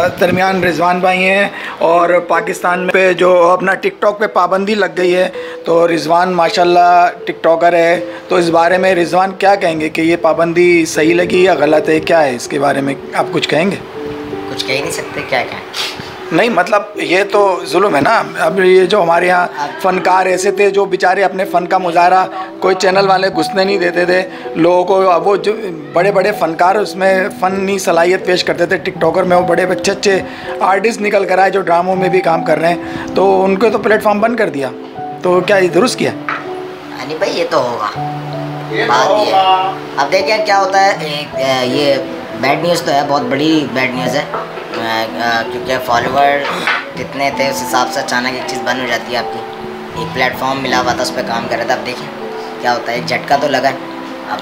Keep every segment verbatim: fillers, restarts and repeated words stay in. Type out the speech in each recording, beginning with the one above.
दरमियान रिजवान भाई हैं और पाकिस्तान पे जो अपना टिकटॉक पे पाबंदी लग गई है, तो रिजवान माशाल्लाह टिकटॉकर है, तो इस बारे में रिजवान क्या कहेंगे कि ये पाबंदी सही लगी या गलत है, क्या है इसके बारे में आप कुछ कहेंगे? कुछ कह ही नहीं सकते, क्या कहें। नहीं मतलब ये तो जुल्म है ना। अब ये जो हमारे यहाँ फ़नकार ऐसे थे जो बेचारे अपने फ़न का मुजाहरा कोई चैनल वाले घुसने नहीं देते थे लोगों को। अब वो जो बड़े बड़े फ़नकार उसमें फ़नी सलाहियत पेश करते थे टिकटॉकर में, वो बड़े अच्छे अच्छे आर्टिस्ट निकल कर आए जो ड्रामों में भी काम कर रहे हैं, तो उनको तो प्लेटफॉर्म बंद कर दिया। तो क्या ये दुरुस्त किया? नहीं भाई, ये तो होगा बात ये। अब देखिए क्या होता है, एक ये बैड न्यूज़ तो है, बहुत बड़ी बैड न्यूज़ है, क्योंकि फॉलोवर कितने थे उस हिसाब से अचानक एक चीज़ बंद हो जाती है आपकी। एक प्लेटफॉर्म मिला हुआ था, उस पर काम कर रहा था। अब देखिए क्या होता है, एक झटका तो लगा। अब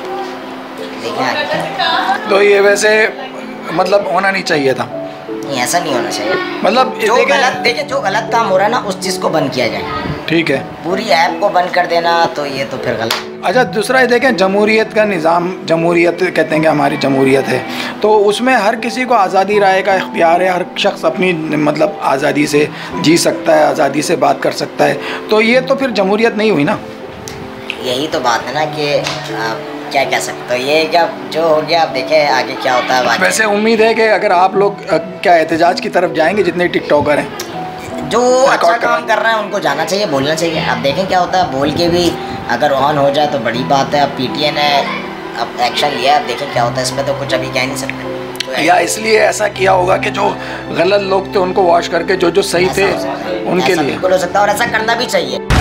देखिए तो ये वैसे मतलब होना नहीं चाहिए था। नहीं, ऐसा नहीं होना चाहिए। मतलब जो गलत देखिए, जो गलत काम हो रहा है ना, उस चीज़ को बंद किया जाए। ठीक है, पूरी ऐप को बंद कर देना तो ये तो फिर गलत। अच्छा दूसरा ये देखें, जमहूरियत का निज़ाम, जमहूरियत कहते हैं कि हमारी जमहूरियत है, तो उसमें हर किसी को आज़ादी राय का इख्तियार है, हर शख्स अपनी मतलब आज़ादी से जी सकता है, आज़ादी से बात कर सकता है, तो ये तो फिर जमहूरियत नहीं हुई ना। यही तो बात है ना कि आप क्या कह सकते हो, ये क्या जो हो गया। आप देखें आगे क्या होता है। वैसे उम्मीद है कि अगर आप लोग क्या एहतजाज की तरफ जाएंगे, जितने टिकटॉकर हैं जो अच्छा काम कर रहे हैं उनको जाना चाहिए, बोलना चाहिए। अब देखें क्या होता है, बोल के भी अगर ऑन हो जाए तो बड़ी बात है। अब पीटीआई ने अब एक्शन लिया, अब देखें क्या होता है। इसमें तो कुछ अभी कह नहीं सकते, तो या इसलिए ऐसा किया होगा कि जो गलत लोग थे उनको वॉश करके जो जो सही थे उनके लिए। बिल्कुल हो सकता है और ऐसा करना भी चाहिए।